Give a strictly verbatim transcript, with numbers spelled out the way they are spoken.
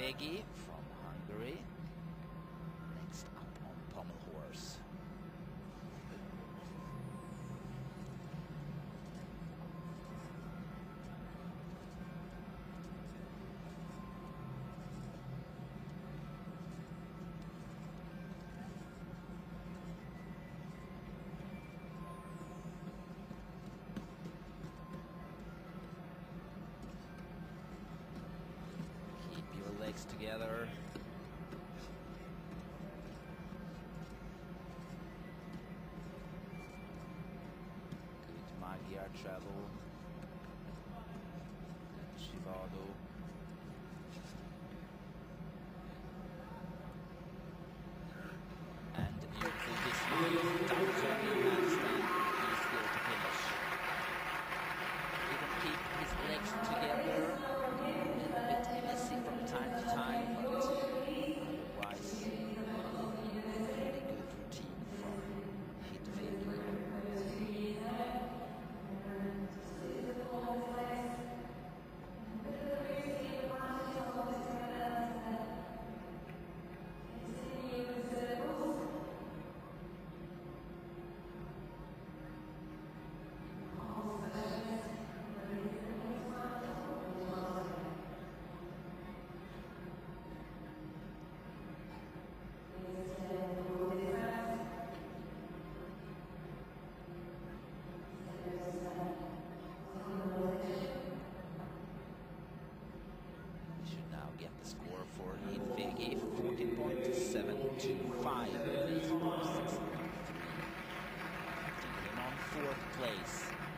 Fegi from Hungary. Next up on pommel horse. Your legs together. Good Magyar travel. Good Shivado. And beautiful dismount. Down turning handstand. He's here to finish. He can keep his legs together. From time to time, but otherwise, very good routine from Hedvig. Should now get the score for Hedvig, fourteen point seven two five. Taking him on fourth place.